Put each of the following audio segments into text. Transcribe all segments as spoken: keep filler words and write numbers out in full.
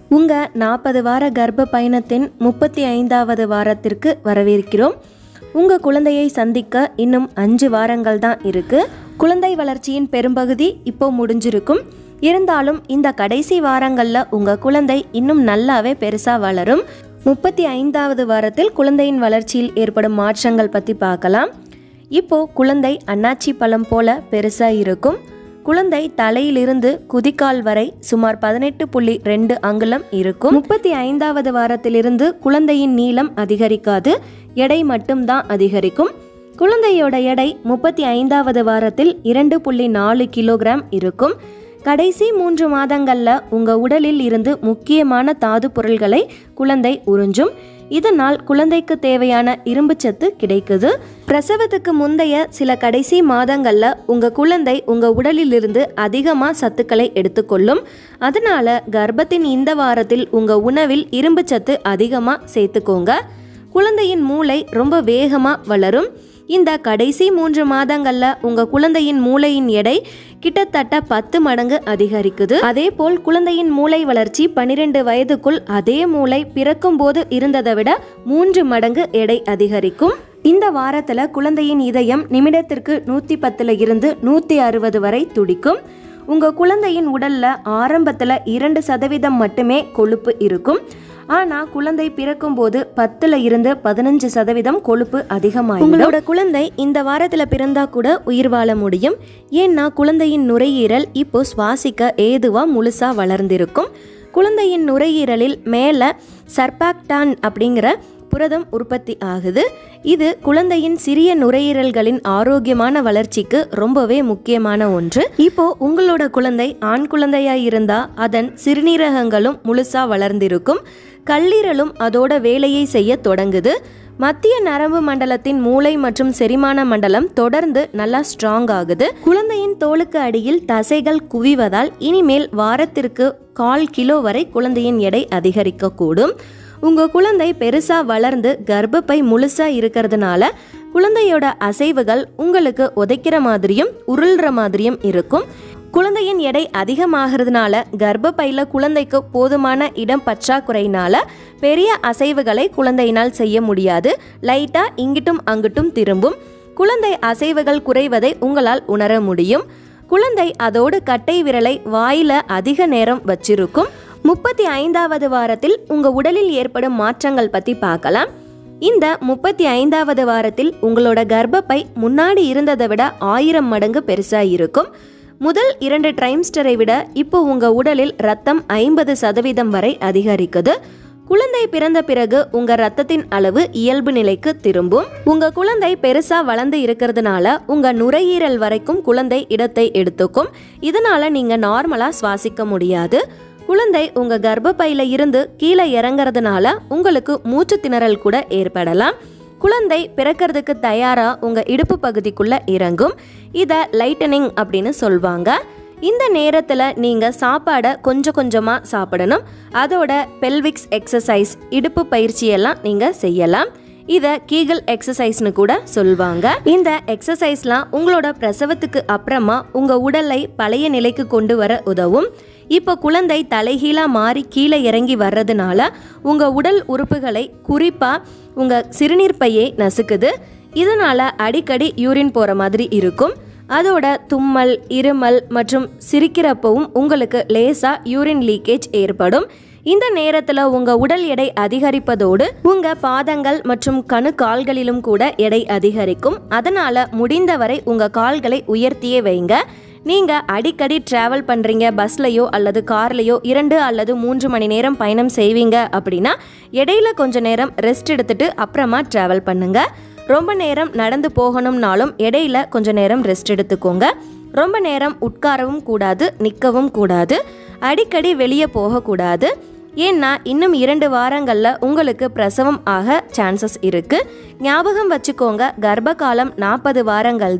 உங்கள் நாற்பது வார கர்ப்ப பயணத்தின் முப்பத்தி ஐந்தாவது வாரத்திற்கு வரவேற்கிறோம். உங்கள் குழந்தையை சந்திக்க இன்னும் அஞ்சு வாரங்கள் தான் இருக்குது. குழந்தை வளர்ச்சியின் பெரும்பகுதி இப்போ முடிஞ்சிருக்கும். இருந்தாலும் இந்த கடைசி வாரங்களில் உங்கள் குழந்தை இன்னும் நல்லாவே பெருசாக வளரும். முப்பத்தி ஐந்தாவது வாரத்தில் குழந்தையின் வளர்ச்சியில் ஏற்படும் மாற்றங்கள் பற்றி பார்க்கலாம். இப்போது குழந்தை அன்னாச்சி பழம் போல பெருசாக இருக்கும். குழந்தை தலையிலிருந்து குதிக்கால் வரை சுமார் பதினெட்டு புள்ளி ரெண்டு அங்குலம் இருக்கும். முப்பத்தி ஐந்தாவது வாரத்திலிருந்து குழந்தையின் நீளம் அதிகரிக்காது, எடை மட்டும்தான் அதிகரிக்கும். குழந்தையோட எடை முப்பத்தி ஐந்தாவது வாரத்தில் இரண்டு புள்ளி நாலு கிலோகிராம் இருக்கும். கடைசி மூன்று மாதங்களில் உங்கள் உடலில் இருந்து முக்கியமான தாது பொருள்களை குழந்தை உறிஞ்சும். இதனால் குழந்தைக்கு தேவையான இரும்பு சத்து கிடைக்குது. பிரசவத்துக்கு முந்தைய சில கடைசி மாதங்களில் உங்கள் குழந்தை உங்கள் உடலிலிருந்து அதிகமாக சத்துக்களை எடுத்துக்கொள்ளும். அதனால் கர்ப்பத்தின் இந்த வாரத்தில் உங்கள் உணவில் இரும்பு சத்து அதிகமாக சேர்த்துக்கோங்க. குழந்தையின் மூளை ரொம்ப வேகமாக வளரும். இந்த கடைசி மூன்று மாதங்களில் உங்கள் குழந்தையின் மூளையின் எடை கிட்டத்தட்ட பத்து மடங்கு அதிகரிக்குது. அதே போல் குழந்தையின் மூளை வளர்ச்சி பன்னிரெண்டு வயதுக்குள் அதே மூளை பிறக்கும் போது இருந்ததை விட மூன்று மடங்கு எடை அதிகரிக்கும். இந்த வாரத்தில் குழந்தையின் இதயம் நிமிடத்திற்கு நூற்றி பத்துல இருந்து நூற்றி அறுபது வரை துடிக்கும். உங்கள் குழந்தையின் உடலில் ஆரம்பத்தில் இரண்டு சதவீதம் மட்டுமே கொழுப்பு இருக்கும். ஆனால் குழந்தை பிறக்கும் போது பத்துல இருந்து பதினஞ்சு சதவீதம் கொழுப்பு அதிகமாகும். உங்களோட குழந்தை இந்த வாரத்தில் பிறந்தா கூட உயிர் வாழ முடியும். ஏன்னா குழந்தையின் நுரையீரல் இப்போ சுவாசிக்க ஏதுவா முழுசா வளர்ந்திருக்கும். குழந்தையின் நுரையீரலில் மேலே சர்பாக்டான் அப்படிங்கிற புரதம் உற்பத்தி ஆகுது. இது குழந்தையின் சிறிய நுரையீரல்களின் ஆரோக்கியமான வளர்ச்சிக்கு ரொம்பவே முக்கியமான ஒன்று. இப்போ உங்களோட குழந்தை ஆண் குழந்தையா இருந்தா அதன் சிறுநீரகங்களும் முழுசா வளர்ந்திருக்கும். கல்லீரலும் அதோட வேலையை செய்ய தொடங்குது. மத்திய நரம்பு மண்டலத்தின் மூளை மற்றும் செரிமான மண்டலம் தொடர்ந்து நல்லா ஸ்ட்ராங் ஆகுது. குழந்தையின் தோலுக்கு அடியில் தசைகள் குவிவதால் இனிமேல் வாரத்திற்கு கால் கிலோ வரை குழந்தையின் எடை அதிகரிக்க கூடும். உங்கள் குழந்தை பெருசாக வளர்ந்து கர்ப்பப்பை முழுசாக இருக்கிறதுனால குழந்தையோட அசைவுகள் உங்களுக்கு உதைக்கிற மாதிரியும் உருள்ற மாதிரியும் இருக்கும். குழந்தையின் எடை அதிகமாகிறதுனால கர்ப்பப்பையில் குழந்தைக்கு போதுமான இடம் பற்றாக்குறையினால பெரிய அசைவுகளை குழந்தையினால் செய்ய முடியாது. லைட்டாக இங்கிட்டும் அங்கிட்டும் திரும்பும். குழந்தை அசைவுகள் குறைவதை உங்களால் உணர முடியும். குழந்தை அதோடு கட்டை விரலை வாயில அதிக நேரம் வச்சிருக்கும். முப்பத்தி ஐந்தாவது வாரத்தில் உங்கள் உடலில் ஏற்படும் மாற்றங்கள் பற்றி பார்க்கலாம். இந்த முப்பத்தி ஐந்தாவது வாரத்தில் உங்களோட கர்ப்பப்பை முன்னாடி இருந்ததை விட ஆயிரம் மடங்கு பெருசாக இருக்கும். முதல் இரண்டு ட்ரைம்ஸ்டரை விட இப்போ உங்கள் உடலில் ரத்தம் ஐம்பது சதவீதம் வரை அதிகரிக்குது. குழந்தை பிறந்த பிறகு உங்க ரத்தத்தின் அளவு இயல்பு நிலைக்கு திரும்பும். உங்க குழந்தை பெருசா வளர்ந்து இருக்கிறதுனால உங்க நுரையீரல் வரைக்கும் குழந்தை இடத்தை எடுத்துக்கும். இதனால நீங்க நார்மலா சுவாசிக்க முடியாது. குழந்தை உங்க கர்ப்பப்பையில இருந்து கீழே இறங்குறதுனால உங்களுக்கு மூச்சு திணறல் கூட ஏற்படலாம். குழந்தை பிறக்கிறதுக்கு தயாரா உங்க இடுப்பு பகுதிக்குள்ள இறங்கும். இதை லைட்டனிங் அப்படின்னு சொல்வாங்க. இந்த நேரத்தில் நீங்கள் சாப்பாடை கொஞ்சம் கொஞ்சமாக சாப்பிடணும். அதோட பெல்விக்ஸ் எக்ஸசைஸ், இடுப்பு பயிற்சியெல்லாம் நீங்கள் செய்யலாம். இதை கீகல் எக்ஸசைஸ்னு கூட சொல்வாங்க. இந்த எக்ஸசைஸ்லாம் உங்களோட பிரசவத்துக்கு அப்புறமா உங்கள் உடலை பழைய நிலைக்கு கொண்டு வர உதவும். இப்போ குழந்தை தலைகீழாக மாறி கீழே இறங்கி வர்றதுனால உங்கள் உடல் உறுப்புகளை குறிப்பாக உங்கள் சிறுநீர் பையை நசுக்குது. இதனால் அடிக்கடி யூரின் போகிற மாதிரி இருக்கும். அதோட தும்மல், இருமல் மற்றும் சிரிக்கிறப்பவும் உங்களுக்கு லேசாக யூரின் லீக்கேஜ் ஏற்படும். இந்த நேரத்தில் உங்கள் உடல் எடை அதிகரிப்பதோடு உங்கள் பாதங்கள் மற்றும் கணு கால்களிலும் கூட எடை அதிகரிக்கும். அதனால் முடிந்தவரை உங்கள் கால்களை உயர்த்தியே வைங்க. நீங்கள் அடிக்கடி ட்ராவல் பண்ணுறீங்க, பஸ்லையோ அல்லது கார்லையோ இரண்டு அல்லது மூன்று மணி நேரம் பயணம் செய்வீங்க அப்படின்னா இடையில கொஞ்ச நேரம் ரெஸ்ட் எடுத்துட்டு அப்புறமா ட்ராவல் பண்ணுங்க. ரொம்ப நேரம் நடந்து போகணும்னாலும் இடையில கொஞ்ச நேரம் ரெஸ்ட் எடுத்துக்கோங்க. ரொம்ப நேரம் உட்காரவும் கூடாது, நிற்கவும் கூடாது. அடிக்கடி வெளியே போகக்கூடாது. ஏன்னா இன்னும் இரண்டு வாரங்களில் உங்களுக்கு பிரசவம் ஆக சான்சஸ் இருக்குது. ஞாபகம் வச்சுக்கோங்க, கர்ப்ப காலம் நாற்பது வாரங்கள் தான்.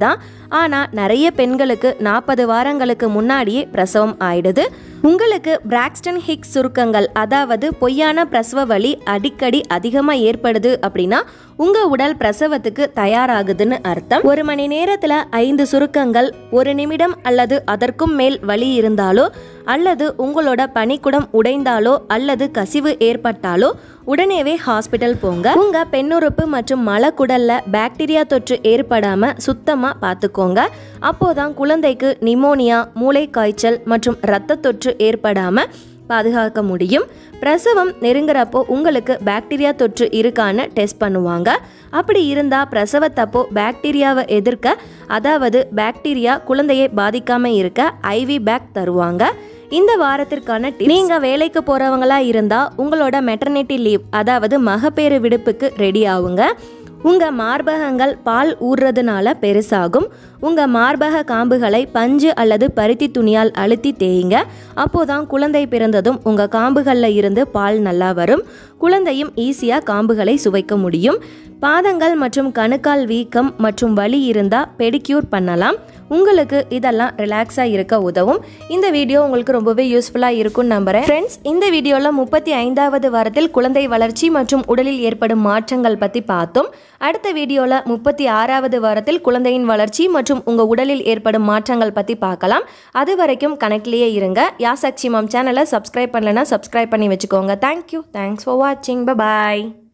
ஆனால் நிறைய பெண்களுக்கு நாற்பது வாரங்களுக்கு முன்னாடியே பிரசவம் ஆயிடுது. உங்களுக்கு பிராக்ஸ்டன் ஹிக்ஸ் சுருக்கங்கள், அதாவது பொய்யான பிரசவ வலி அடிக்கடி அதிகமாக ஏற்படுது அப்படின்னா உங்கள் உடல் பிரசவத்துக்கு தயாராகுதுன்னு அர்த்தம். ஒரு மணி நேரத்தில் ஐந்து சுருக்கங்கள், ஒரு நிமிடம் அல்லது அதற்கும் மேல் வலி இருந்தாலோ அல்லது உங்களோட பனிக்குடம் உடைந்தாலோ அல்லது கசிவு ஏற்பட்டாலோ உடனேவே ஹாஸ்பிட்டல் போங்க. உங்க பெண்ணுறுப்பு மற்றும் மலக்குடல்ல பாக்டீரியா தொற்று ஏற்படாம சுத்தமா பார்த்துக்கோங்க. அப்போதான் குழந்தைக்கு நிமோனியா, மூளை காய்ச்சல் மற்றும் இரத்த தொற்று ஏற்படாம பாதுகாக்க முடியும். பிரசவம் நெருங்குறப்போ உங்களுக்கு பாக்டீரியா தொற்று இருக்கான்னு டெஸ்ட் பண்ணுவாங்க. அப்படி இருந்தால் பிரசவத்தப்போ பாக்டீரியாவை எதிர்க்க, அதாவது பாக்டீரியா குழந்தையை பாதிக்காம இருக்க ஐவி பேக் தருவாங்க. இந்த வாரத்திற்கான டிப்ஸ்: நீங்க வேலைக்கு போறவங்களா இருந்தா உங்களோட மெட்டர்னிட்டி லீவ், அதாவது மகப்பேறு விடுப்புக்கு ரெடி ஆகுங்க. உங்க மார்பகங்கள் பால் ஊறுறதுனால பெருசாகும். உங்க மார்பக காம்புகளை பஞ்சு அல்லது பருத்தி துணியால் அழுத்தி தேயுங்க. அப்போதான் குழந்தை பிறந்ததும் உங்க காம்புகளில் இருந்து பால் நல்லா வரும். குழந்தையும் ஈஸியாக காம்புகளை சுவைக்க முடியும். பாதங்கள் மற்றும் கணுக்கால் வீக்கம் மற்றும் வலி இருந்தால் பெடிக்யூர் பண்ணலாம். உங்களுக்கு இதெல்லாம் ரிலாக்ஸாக இருக்க உதவும். இந்த வீடியோ உங்களுக்கு ரொம்பவே யூஸ்ஃபுல்லாக இருக்கும்னு நம்புகிறேன். ஃப்ரெண்ட்ஸ், இந்த வீடியோவில் முப்பத்தி ஐந்தாவது வாரத்தில் குழந்தை வளர்ச்சி மற்றும் உடலில் ஏற்படும் மாற்றங்கள் பற்றி பார்த்தோம். அடுத்த வீடியோவில் முப்பத்தி ஆறாவது வாரத்தில் குழந்தையின் வளர்ச்சி மற்றும் உங்கள் உடலில் ஏற்படும் மாற்றங்கள் பற்றி பார்க்கலாம். அது வரைக்கும் கனெக்ட்லேயே இருங்க. யாசாக்ஷி மாம் சேனலை சப்ஸ்கிரைப் பண்ணலைன்னா சப்ஸ்கிரைப் பண்ணி வச்சுக்கோங்க. தேங்க்யூ. தேங்க்ஸ் ஃபார் வாட்சிங். பை பாய்.